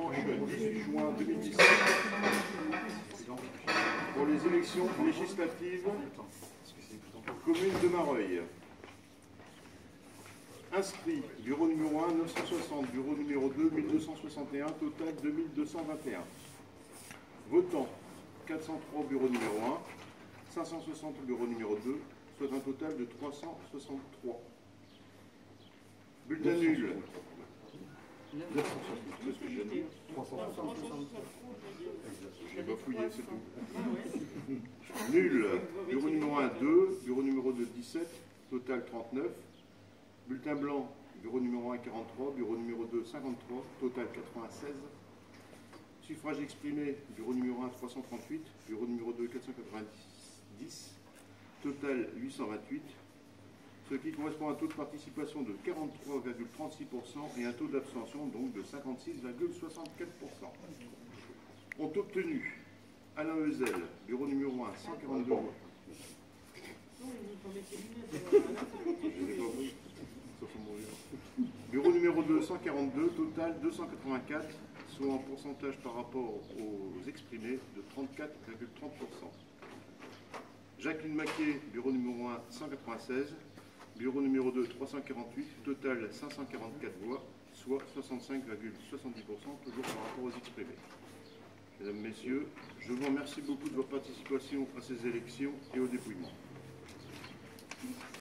18 juin 2017 pour les élections législatives commune de Mareuil. Inscrit, bureau numéro 1, 960, bureau numéro 2, 1261, total 2221. Votants, 403 bureau numéro 1, 560 bureau numéro 2, soit un total de 363. Bulletin nul. C'est ce que j'ai dit. J'ai bafouillé, c'est tout. Nul. Bureau numéro 1, 2. Bureau numéro 2, 17. Total 39. Bulletin blanc. Bureau numéro 1, 43. Bureau numéro 2, 53. Total 96. Suffrage exprimé. Bureau numéro 1, 338. Bureau numéro 2, 490. Total 828. Ce qui correspond à un taux de participation de 43,36% et un taux d'abstention donc de 56,64%. Ont obtenu Alain Ezel, bureau numéro 1, 142 voix. Bureau numéro 2, 142, total 284, soit en pourcentage par rapport aux exprimés de 34,30%. Jacqueline Maquet, bureau numéro 1, 196. Bureau numéro 2, 348, total 544 voix, soit 65,70%, toujours par rapport aux exprimés. Mesdames, Messieurs, je vous remercie beaucoup de votre participation à ces élections et au dépouillement.